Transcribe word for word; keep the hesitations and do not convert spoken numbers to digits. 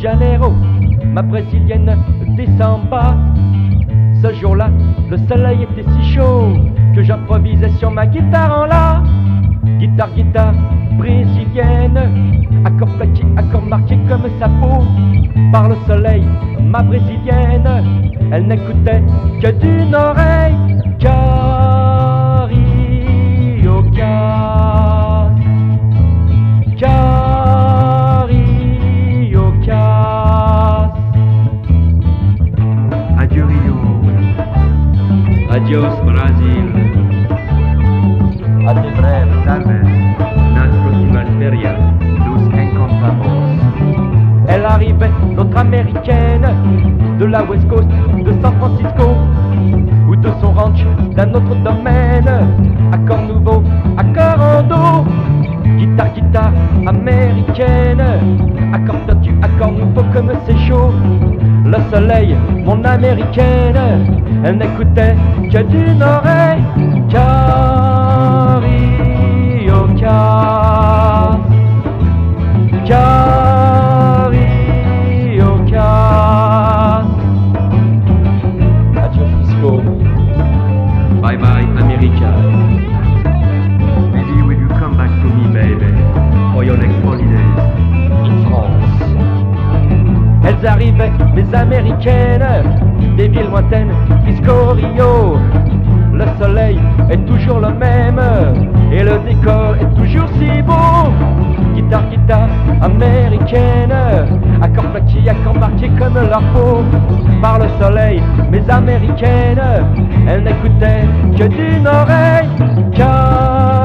Janeiro, ma brésilienne descend bas. Ce jour-là, le soleil était si chaud que j'improvisais sur ma guitare en la. Guitare, guitare brésilienne, accord plaqué, accord marqué comme sa peau. Par le soleil, ma brésilienne, elle n'écoutait que d'une oreille. Carioca, Carioca. Adieu Rio. Adios Brasil. A de breve. Tal vez Nas próximas ferias. nos encontramos. Elle arrivait, notre américaine, de la West Coast, de San Francisco, ou de son ranch, d'un autre domaine. Accord nouveau, accord en do, guitare, guitare américaine, accord perdu, accord nouveau comme c'est chaud. Le soleil, mon américaine, elle n'écoutait que d'une oreille. Carioca, Carioca. Adieu Frisco. Bye bye America. Maybe will you come back to me, baby, for your next holidays? In France. Elles arrivaient, les américaines, des villes lointaines, Frisco, Rio. Le soleil est toujours le même et le décor est toujours si beau. Guitare, guitare américaine, accord plaqué, accord marqué comme leur peau. Par le soleil, mes américaines, elles n'écoutaient que d'une oreille. Car